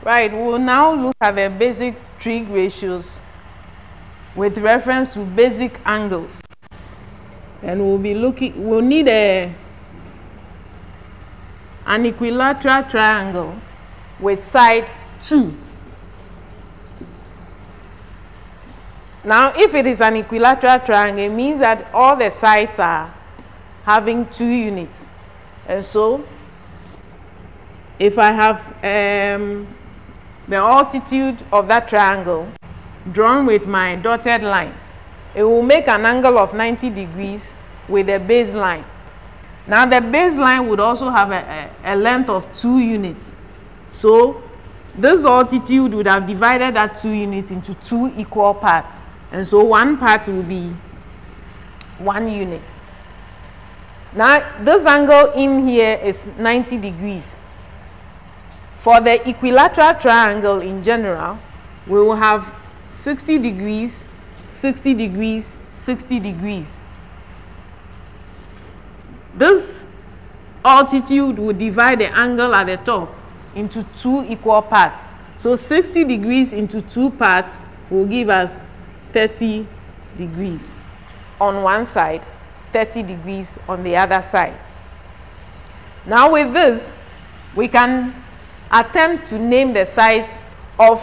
Right, we'll now look at the basic trig ratios with reference to basic angles. And we'll need an equilateral triangle with side 2. Now, if it is an equilateral triangle, it means that all the sides are having 2 units. And so, if I have the altitude of that triangle drawn with my dotted lines, it will make an angle of 90 degrees with a baseline. Now, the baseline would also have a length of 2 units. So, this altitude would have divided that 2 units into 2 equal parts. And so, one part will be 1 unit. Now, this angle in here is 90 degrees. For the equilateral triangle in general, we will have 60 degrees, 60 degrees, 60 degrees. This altitude will divide the angle at the top into 2 equal parts. So 60 degrees into 2 parts will give us 30 degrees on one side, 30 degrees on the other side. Now with this, we can attempt to name the sides of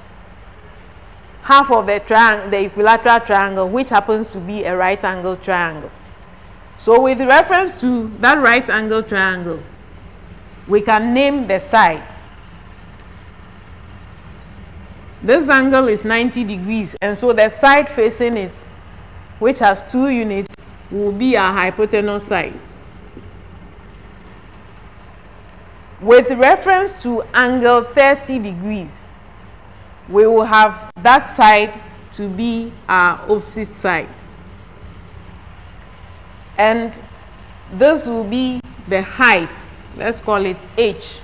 half of the equilateral triangle, which happens to be a right angle triangle. So with reference to that right angle triangle, we can name the sides. This angle is 90 degrees, and so the side facing it, which has 2 units, will be our hypotenuse side. With reference to angle 30 degrees, we will have that side to be our opposite side. And this will be the height. Let's call it h.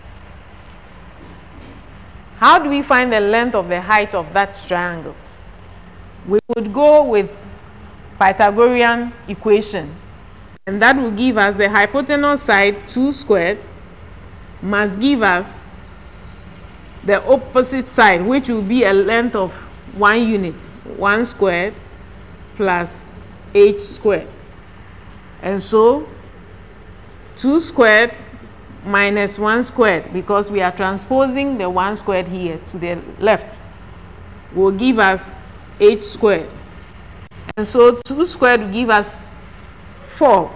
How do we find the length of the height of that triangle? We would go with Pythagorean equation. And that will give us the hypotenuse side 2 squared must give us the opposite side, which will be a length of 1 unit, 1 squared plus h squared. And so 2 squared minus 1 squared, because we are transposing the 1 squared here to the left, will give us h squared. And so 2 squared will give us 4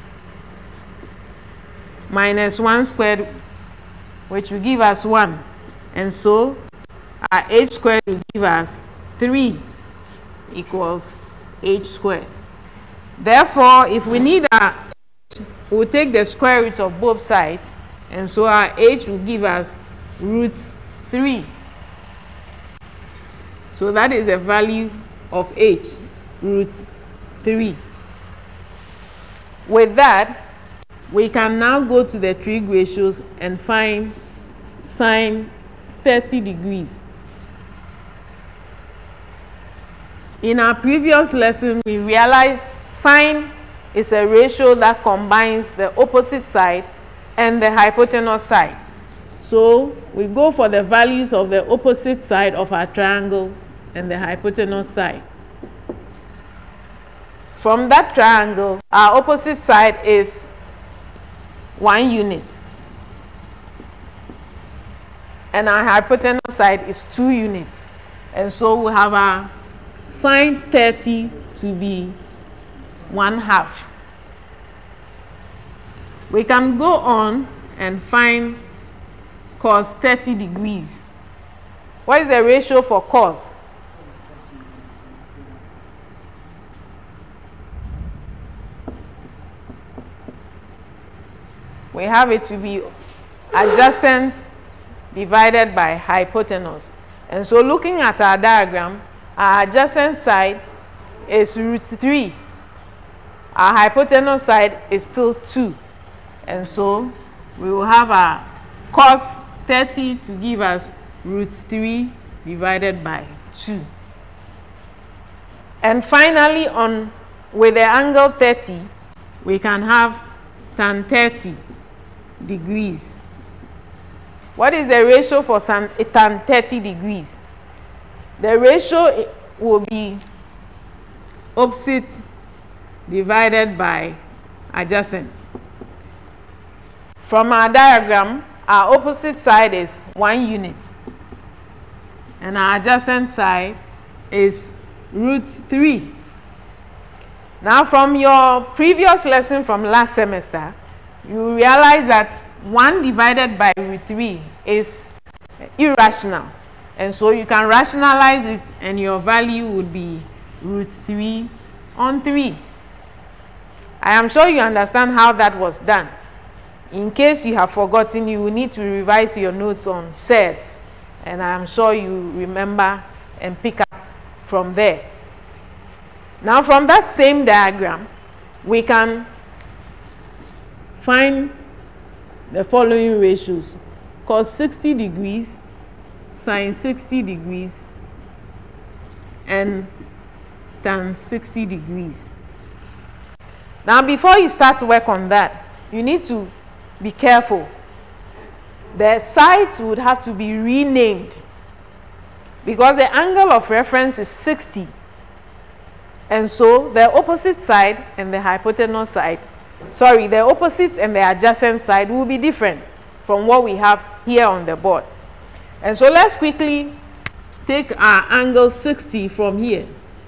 minus 1 squared, which will give us 1. And so our h squared will give us 3 equals h squared. Therefore, if we need our h, we'll take the square root of both sides. And so our h will give us root 3. So that is the value of h, root 3. With that, we can now go to the trig ratios and find sine 30 degrees. In our previous lesson, we realized sine is a ratio that combines the opposite side and the hypotenuse side. So we go for the values of the opposite side of our triangle and the hypotenuse side. From that triangle, our opposite side is 1 unit. And our hypotenuse side is 2 units. And so we have our sine 30 to be 1/2. We can go on and find cos 30 degrees. What is the ratio for cos? We have it to be adjacent divided by hypotenuse. And so looking at our diagram, our adjacent side is root 3. Our hypotenuse side is still 2. And so we will have our cos 30 to give us root 3 divided by 2. And finally, with the angle 30, we can have tan 30 degrees. What is the ratio for tan 30 degrees? The ratio will be opposite divided by adjacent. From our diagram, our opposite side is 1 unit. And our adjacent side is √3. Now, from your previous lesson from last semester, you realize that 1 divided by √3 is irrational. And so you can rationalize it, and your value would be √3 on 3. I am sure you understand how that was done. In case you have forgotten, you will need to revise your notes on sets. And I am sure you remember and pick up from there. Now, from that same diagram, we can find the following ratios: cos 60 degrees, sine 60 degrees, and tan 60 degrees. Now, before you start to work on that, you need to be careful. The sides would have to be renamed because the angle of reference is 60. And so the opposite side and the hypotenuse side, the opposite and the adjacent side will be different from what we have here on the board. And so let's quickly take our angle 60 from here.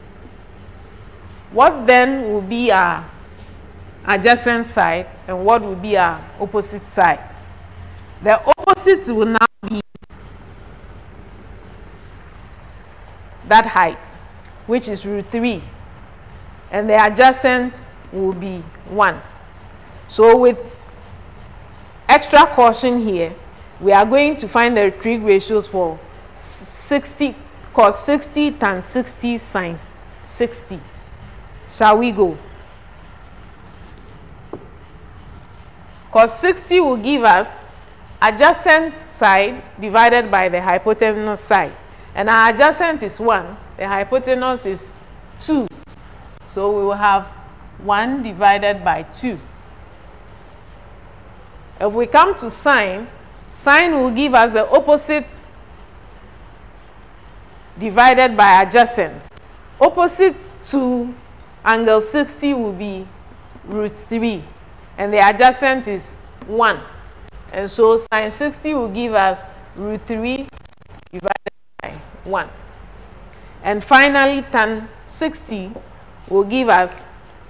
What then will be our adjacent side and what will be our opposite side? The opposite will now be that height, which is √3. And the adjacent will be 1. So with extra caution here, we are going to find the trig ratios for 60, cos 60, tan 60, sine 60. Shall we go? Cos 60 will give us adjacent side divided by the hypotenuse side. And our adjacent is 1. The hypotenuse is 2. So we will have 1 divided by 2. If we come to sine, sine will give us the opposite divided by adjacent. Opposite to angle 60 will be √3. And the adjacent is 1. And so sine 60 will give us √3 divided by 1. And finally, tan 60 will give us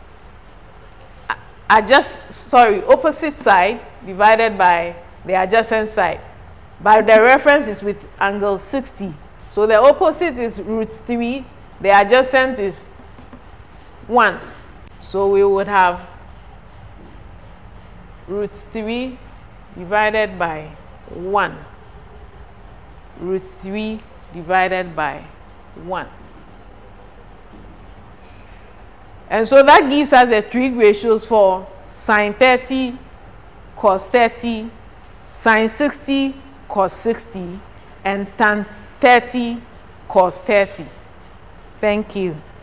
opposite side divided by the adjacent side. But the reference is with angle 60. So the opposite is √3, the adjacent is 1. So we would have √3 divided by 1. √3 divided by 1. And so that gives us the trig ratios for sine 30, cos 30, sine 60, cos 60, and tan 30, cos 30. Thank you.